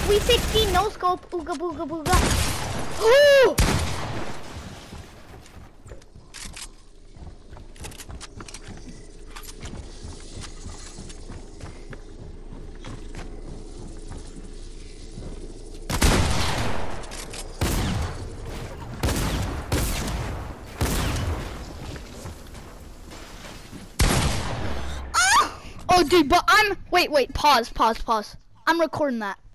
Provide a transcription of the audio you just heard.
360 no scope. Ooga booga booga. Ooh! Oh, dude, but wait, pause. I'm recording that.